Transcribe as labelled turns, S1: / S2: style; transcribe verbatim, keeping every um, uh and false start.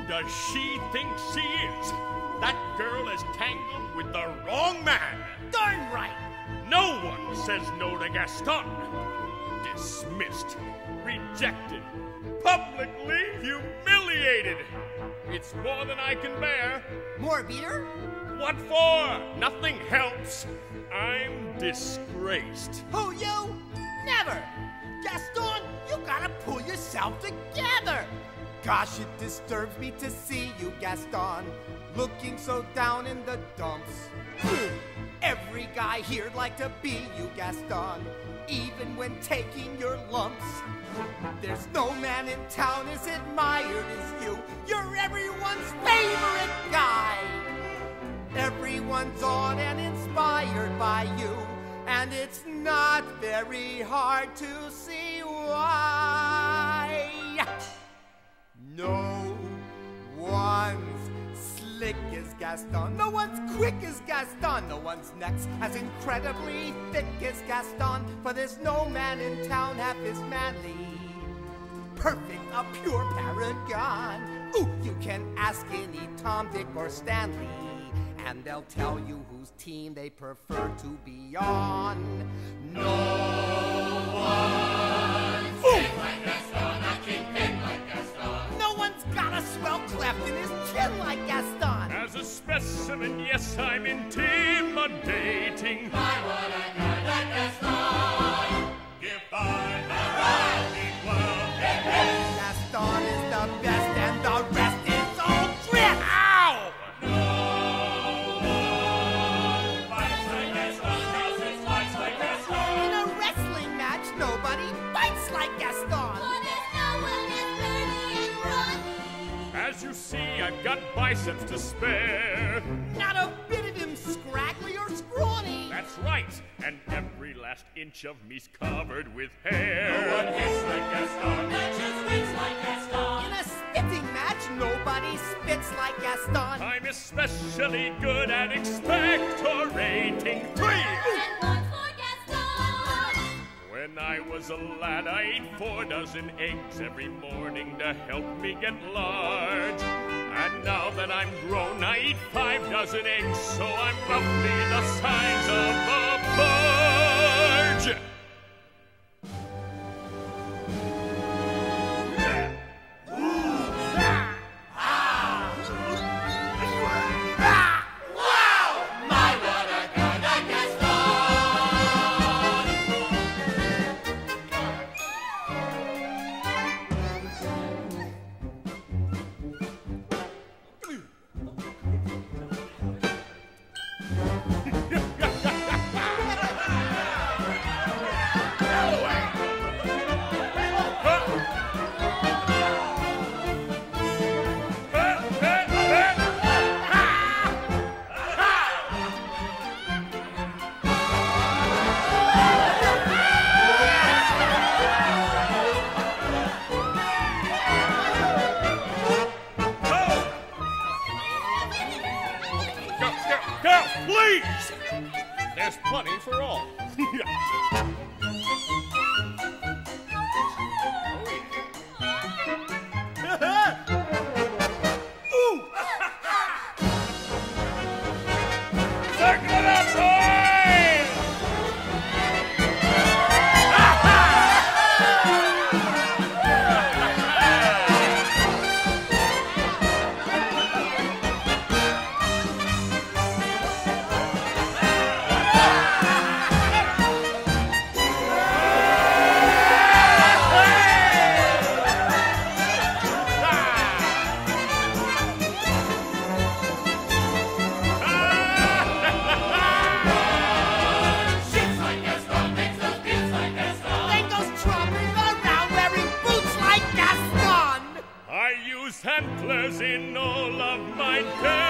S1: does she think she is? That girl is tangled with the wrong man.
S2: Darn right.
S1: No one says no to Gaston. Dismissed, rejected, publicly humiliated. It's more than I can bear.
S2: More beer?
S1: What for? Nothing helps. I'm disgraced.
S2: Who, you? Never. Gaston, you gotta pull yourself together. Gosh, it disturbs me to see you, Gaston, looking so down in the dumps. Every guy here'd like to be you, Gaston, even when taking your lumps. There's no man in town as admired as you. You're everyone's favorite guy. Everyone's awed and inspired by you, and it's not very hard to see why. No one's slick as Gaston. No one's quick as Gaston. No one's next as incredibly thick as Gaston. For there's no man in town half as manly. Perfect, a pure paragon. Ooh, you can ask any Tom, Dick, or Stanley, and they'll tell you whose team they prefer to be on. No one's king like Gaston, a kingpin like Gaston. No one's got a swell cleft in his chin like Gaston.
S1: As a specimen, yes, I'm intimidating.
S3: My, what a guy like Gaston.
S1: Give by the rocking world.
S2: Gaston is the best and the rest is all grit.
S1: Ow!
S3: No one fights like Gaston, crosses fights like Gaston.
S2: In a wrestling match, nobody fights like Gaston.
S3: But there's no one as burly and brawny.
S1: As you see, I've got biceps to spare.
S2: Not a bit of him scraggly or scrawny.
S1: That's right, and every last inch of me's covered with hair.
S3: No one hits like Gaston, matches wins like Gaston.
S2: In a spitting match, nobody spits like Gaston.
S1: I'm especially good at expectorating. Three!
S3: And one for Gaston.
S1: When I was a lad, I ate four dozen eggs every morning to help me get large. And now that I'm grown, I eat five dozen eggs, so I'm roughly the size of a barge.
S3: Wow! My, what a guy like Gaston.
S1: Girl, please! There's plenty for all. Ooh! Circle it up, boys!
S3: Shits like Gaston, makes those beats like Gaston.
S2: Then goes tromping around wearing boots like Gaston.
S1: I use antlers in all of my days.